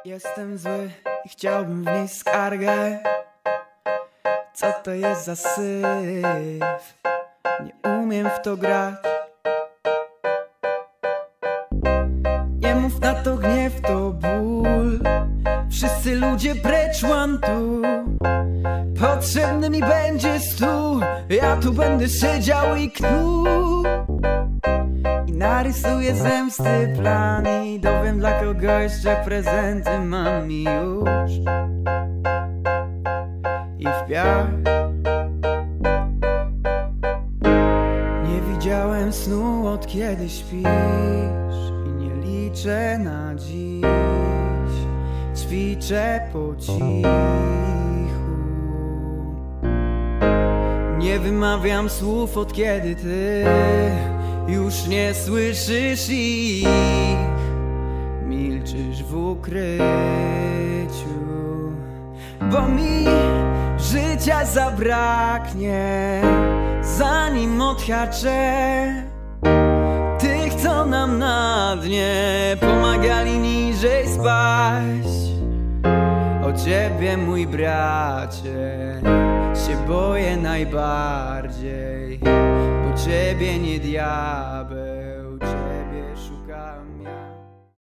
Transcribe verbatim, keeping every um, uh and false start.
Jestem zły i chciałbym wnieść skargę. Co to jest za syf? Nie umiem w to grać. Nie mów na to gniew, to ból. Wszyscy ludzie precz one tu. Potrzebny mi będzie stół. Ja tu będę siedział i knuł. I narysuję zemsty plan i dowiem, dla kogo jeszcze prezenty mam i już. I w piach. Nie widziałem snu, od kiedy śpisz. I nie liczę na dziś. Ćwiczę po cichu. Nie wymawiam słów, od kiedy ty już nie słyszysz ich. Milczysz w ukryciu, bo mi życia zabraknie, zanim odhaczę tych, co nam na dnie pomagali niżej spaść. O ciebie, mój bracie, się boję najbardziej, bo ciebie nie diabeł